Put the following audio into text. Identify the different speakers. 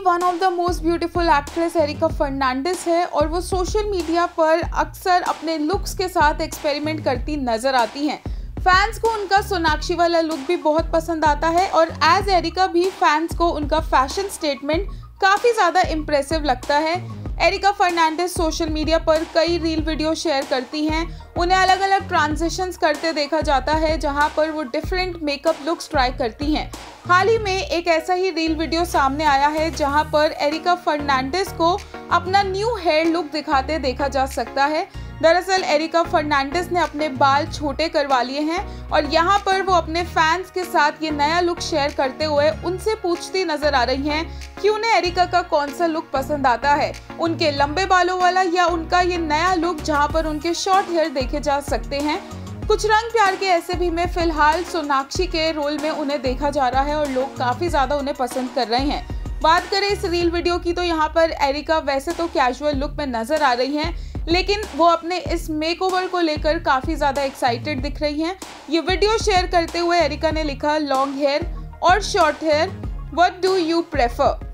Speaker 1: One of the most beautiful actress Erica Fernandes है और वो सोशल मीडिया पर अक्सर अपने लुक्स के साथ एक्सपेरिमेंट करती नजर आती हैं। फैंस को उनका सोनाक्षी वाला लुक भी बहुत पसंद आता है और एज एरिका भी फैंस को उनका फैशन स्टेटमेंट काफ़ी ज़्यादा इम्प्रेसिव लगता है। एरिका फर्नांडिस सोशल मीडिया पर कई रील वीडियो शेयर करती हैं। उन्हें अलग अलग ट्रांजिशंस करते देखा जाता है जहां पर वो डिफरेंट मेकअप लुक्स ट्राई करती हैं। हाल ही में एक ऐसा ही रील वीडियो सामने आया है जहां पर एरिका फर्नांडिस को अपना न्यू हेयर लुक दिखाते देखा जा सकता है। दरअसल एरिका फर्नांडिस ने अपने बाल छोटे करवा लिए हैं और यहाँ पर वो अपने फैंस के साथ ये नया लुक शेयर करते हुए उनसे पूछती नजर आ रही हैं कि उन्हें एरिका का कौन सा लुक पसंद आता है, उनके लंबे बालों वाला या उनका ये नया लुक जहाँ पर उनके शॉर्ट हेयर देखे जा सकते हैं। कुछ रंग प्यार के ऐसे भी में फिलहाल सोनाक्षी के रोल में उन्हें देखा जा रहा है और लोग काफ़ी ज़्यादा उन्हें पसंद कर रहे हैं। बात करें इस रील वीडियो की तो यहाँ पर एरिका वैसे तो कैजुअल लुक में नजर आ रही हैं, लेकिन वो अपने इस मेकओवर को लेकर काफ़ी ज़्यादा एक्साइटेड दिख रही हैं। ये वीडियो शेयर करते हुए एरिका ने लिखा, लॉन्ग हेयर और short hair, what do you prefer.